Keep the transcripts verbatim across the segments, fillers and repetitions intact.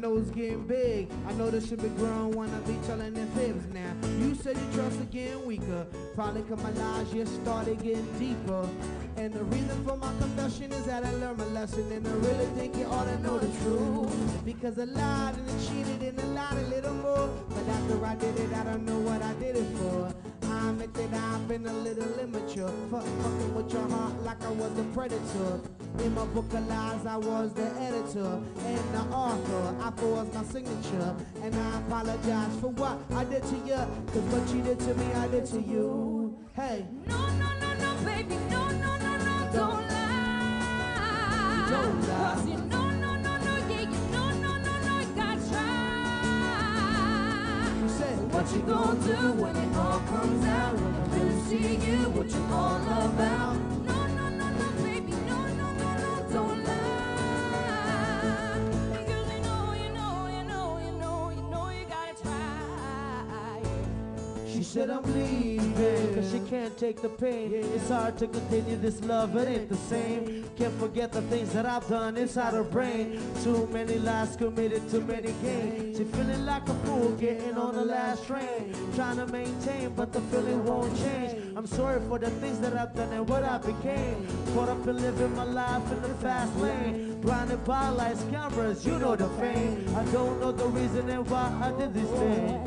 nose getting big. I know this should be grown, wanna be telling their fibs now. You said your trust is getting weaker. Probably cause my lies just started getting deeper. And the reason for my confession is that I learned my lesson, and I really think you ought to know the truth. Because I lied and I cheated and I lied a little more. But after I did it, I don't know what I did it for. I admit that I've been a little immature, fuck, fucking with your heart like I was a predator. In my book of lies, I was the editor and the author. I forged my signature, and I apologize for what I did to you. Cause what you did to me, I did to you. Hey. No, no, no, no, baby, no, no, no, no, don't lie. Don't lie. Cause you know, no, no, no, yeah, you know, no, no, no, you gotta try. You said, What you gonna do when it all comes out? When I really see you, what you all about? No, no, no, no, baby, no, no, no, no, don't lie. Because you know, you know, you know, you know, you know you gotta try. she said I'm leaving, cause she can't take the pain. It's hard to continue this love, it ain't the same. Can't forget the things that I've done inside her brain. Too many lies committed, too many games. She feeling like a fool, getting on the last train. Trying to maintain, but the feeling won't change. I'm sorry for the things that I've done and what I became. Caught up in living my life in the fast lane. Blinded by lights, cameras, you know the fame. I don't know the reason and why I did these things.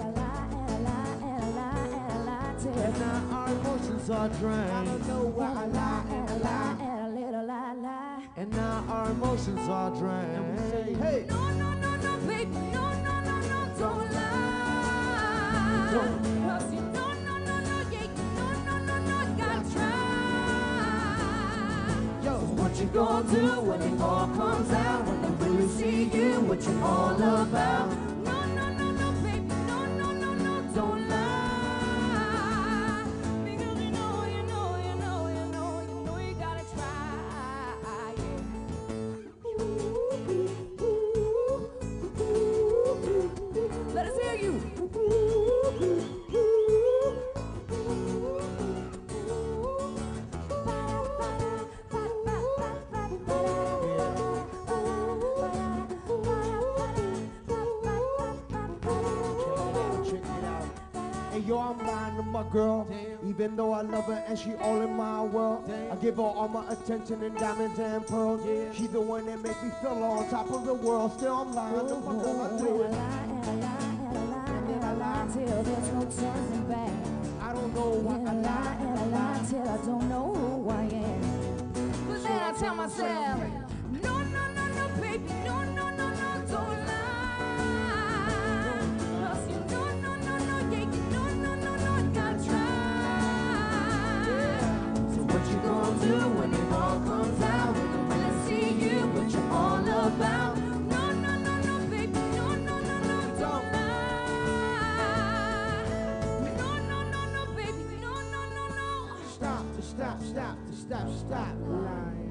And now our emotions are drained. I don't know why I lie and I lie and a little lie, lie. And now our emotions are drained. Hey, No, no, no, no, baby, no, no, no, no, don't lie. Don't. Cause you know, no, no, no, yeah, you know, no, no, no, you gotta try. yo, What you gonna do when it all comes out? When they really see you, what you all about? No, no, no, no, baby, no, no, no, no, don't lie. Because you know, you know, you know, you know, you know you gotta try. Yeah. Let us hear you. check it out. Hey yo, I'm lying to my girl. Damn. Even though I love her and she all in my world. Damn. I give her all my attention and diamonds and pearls. Yeah. She's the one that make me feel on top of the world. Still I'm lying to my girl. I do it. Till there's no turning back. I don't know why And I I lie lie. and I lie till I don't know who I am. But then I tell myself, no, no, no, no, baby, no, no, no, no, don't lie. Cause you know, no, no, no, yeah, you know, no, no, no, you gotta try. So what you gonna do when it all comes out? When I really see you, what you all about? No, no, no, no, baby, no, no, no, no, don't lie. No, no, no, no, baby, no, no, no, no. Stop, to stop, stop, to stop, stop lying.